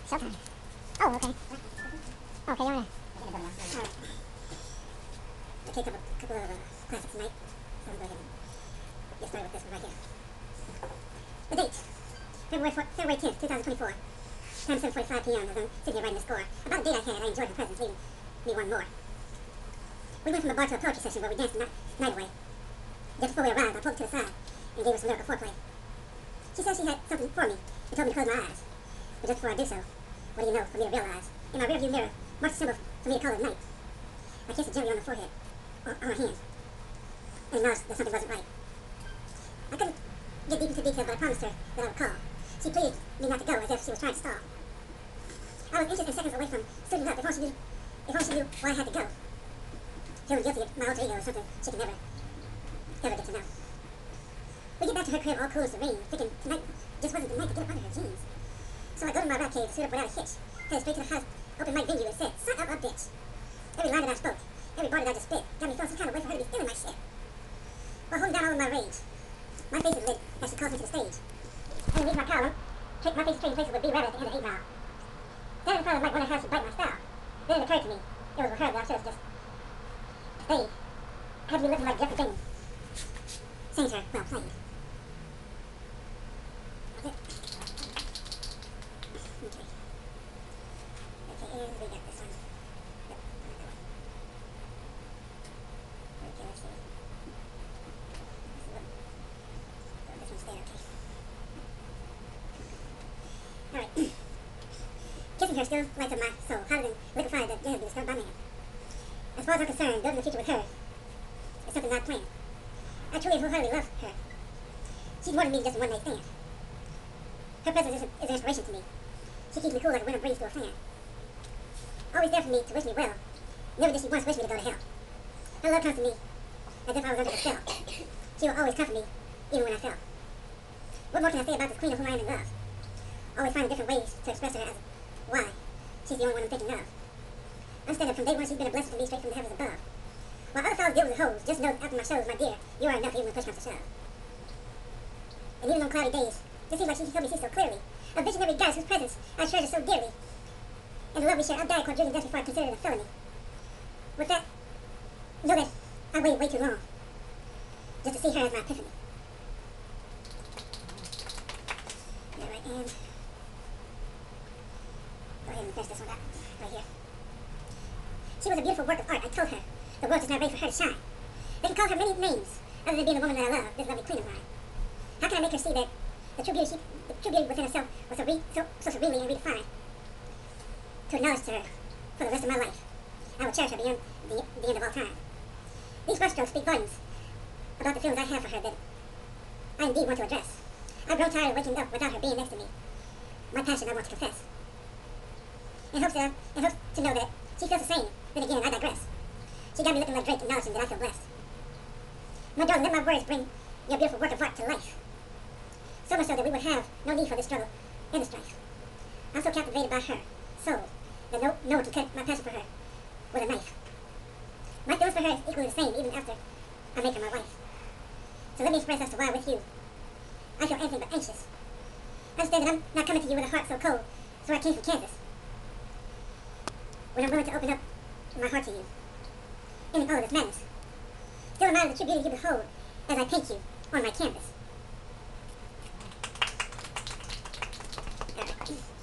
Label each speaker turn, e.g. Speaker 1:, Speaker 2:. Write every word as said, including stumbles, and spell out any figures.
Speaker 1: Showtime. Oh, okay. Okay, you're on.
Speaker 2: Alright. Okay, couple, couple of uh, classics tonight. So I'm going to go ahead and get started with this one right here. The date, February, fourth, February tenth, twenty twenty-four. Time seven forty-five p m as I'm sitting here writing the score. About a date I had, I enjoyed her presence, leaving me one more. We went from a bar to a poetry session where we danced the night, night away. Just before we arrived, I pulled her to the side and gave her some lyrical foreplay. She said she had something for me and told me to close my eyes. But just before I do so, what do you know for me to realize? In my rearview mirror, marked a symbol for me to call it night. I kissed her gently on the forehead, or on her hand, and acknowledged that something wasn't right. I couldn't get deep into details, but I promised her that I would call. She pleaded me not to go, as if she was trying to stall. I was inches and seconds away from suiting up, if only she knew, if only she knew why I had to go. Feeling guilty of my alter ego is something she can never, ever get to know. We get back to her crib all cool and serene, thinking tonight just wasn't the night to get up under her jeans. So I go to my rap cave, suit up without a hitch, headed straight to the house, open mic venue and said, "Suck up a bitch." Every line that I spoke, every bar that I just spit, got me feeling some kind of way for her to be feeling my shit. While holding down all of my rage, my face is lit as she calls me to the stage. Underneath my collar, my face is trading places with B Rabbit at the end of eight mile. Standing in front of the mic, wondering how she'd bite my style. Then it occurred to me, it was with her that I should have just stayed. I had to be looking like Jeffrey Dahmer. Saying to her, "Well played." That's it. Okay. Okay, and we got this one. Yep. Okay, let's see. This one's there, okay. Alright. Kissing her still lights up my soul, hotter than liquefied that didn't be discovered by man. As far as I'm concerned, building the future with her is something not planned. I truly and wholeheartedly love her. She's more to me than just a one-night stand. Her presence is, a, is an inspiration to me. She keeps me cool like a winter breeze through a fan. Always there for me to wish me well. Never did she once wish me to go to hell. Her love comes to me as if I was under a spell. She will always comfort me, even when I fell. What more can I say about this queen of whom I am in love? Always finding different ways to express her as why she's the only one I'm thinking of. Understand that from day one she's been a blessing to me straight from the heavens above. While other fellas deal with the hoes, just know that after my shows, my dear, you are enough even when push comes to shove. And even on cloudy days, it seems like she can help me see so clearly. A visionary goddess whose presence I treasure so dearly. And the love we share, I'll die quadrillion deaths before I consider it a felony. With that, know that I waited way too long just to see her as my epiphany. Yeah, right, and go ahead and finish this one up, right here. She was a beautiful work of art, I told her. The world is not ready for her to shine. They can call her many names, other than being the woman that I love, this lovely queen of mine. How can I make her see that the true beauty, she, the true beauty within herself was so, re, so, so serenely and redefined? To acknowledge to her for the rest of my life, I will cherish her beyond the, the end of all time. These brushstrokes speak volumes about the feelings I have for her that I indeed want to address. I grow tired of waking up without her being next to me. My passion I want to confess. In hopes, uh, in hopes to know that she feels the same. Then again, I digress. She got me looking like Drake, acknowledging that I feel blessed. My darling, let my words bring your beautiful work of art to life. So much so that we would have no need for this struggle and the strife. I'm so captivated by her soul that no, no one can cut my passion for her with a knife. My feelings for her is equally the same even after I make her my wife. So let me express as to why with you I feel anything but anxious. Understand that I'm not coming to you with a heart so cold, so I came from Kansas. When I'm willing to open up my heart to you, in all of this madness, still admire the true beauty you behold as I paint you on my canvas. All right.